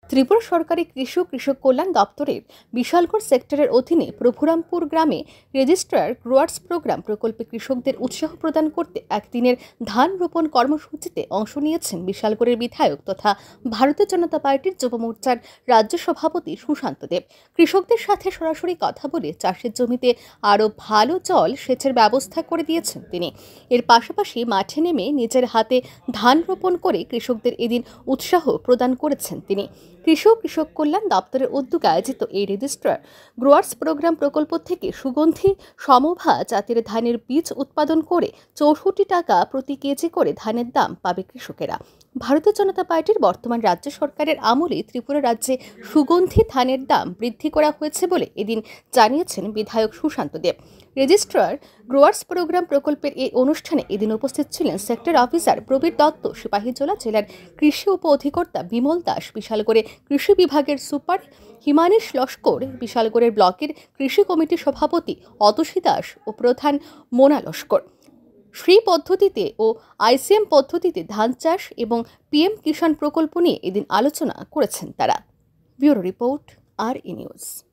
ত্রিপুরা সরকারি কৃষি ও কৃষক কল্যাণ দপ্তরের বিশালগড় সেক্টরের অধীনে প্রভুরামপুর গ্রামে রেজিস্ট্রার গ্রোয়ার্স প্রোগ্রাম প্রকল্পে কৃষকদের উৎসাহ প্রদান করতে একদিনের ধান রোপণ কর্মসূচিতে অংশ নিয়েছেন বিশালগড়ের বিধায়ক তথা ভারতীয় জনতা পার্টির যুব মোর্চার রাজ্য সভাপতি সুশান্ত দেব। কৃষকদের সাথে সরাসরি কথা বলে চাষের জমিতে আরও ভালো জল সেচের ব্যবস্থা করে দিয়েছেন তিনি। এর পাশাপাশি মাঠে নেমে নিজের হাতে ধান রোপণ করে কৃষকদের এদিন উৎসাহ প্রদান করেছেন তিনি। কৃষি ও কৃষক কল্যাণ দপ্তরের উদ্যোগে আয়োজিত এই রেজিস্ট্রার গ্রোয়ার্স প্রোগ্রাম প্রকল্প থেকে সুগন্ধি সমভা জাতের ধানের বীজ উৎপাদন করে ৬৪ টাকা প্রতি কেজি করে ধানের দাম পাবে কৃষকেরা। ভারতীয় জনতা পার্টির বর্তমান রাজ্য সরকারের আমলে ত্রিপুরা রাজ্যে সুগন্ধি ধানের দাম বৃদ্ধি করা হয়েছে বলে এদিন জানিয়েছেন বিধায়ক Sushanta Deb. Registrar growers program প্রকল্পের এই অনুষ্ঠানে এদিন উপস্থিত ছিলেন সেক্টর অফিসার প্রবীর দত্ত, সিপাহীজলা জেলার কৃষি উপ অধিকর্তা বিমল দাস, বিশালগড়ের কৃষি বিভাগের সুপার হিমানিশ লস্কর, বিশালগড়ের ব্লকের কৃষি কমিটির সভাপতি অতসী দাস ও প্রধান মোনা লস্কর। শ্রী পদ্ধতিতে ও আইসিএম পদ্ধতিতে ধান চাষ এবং পিএম কিষাণ প্রকল্প নিয়ে এদিন আলোচনা করেছেন তারা। Bureau report, R E news.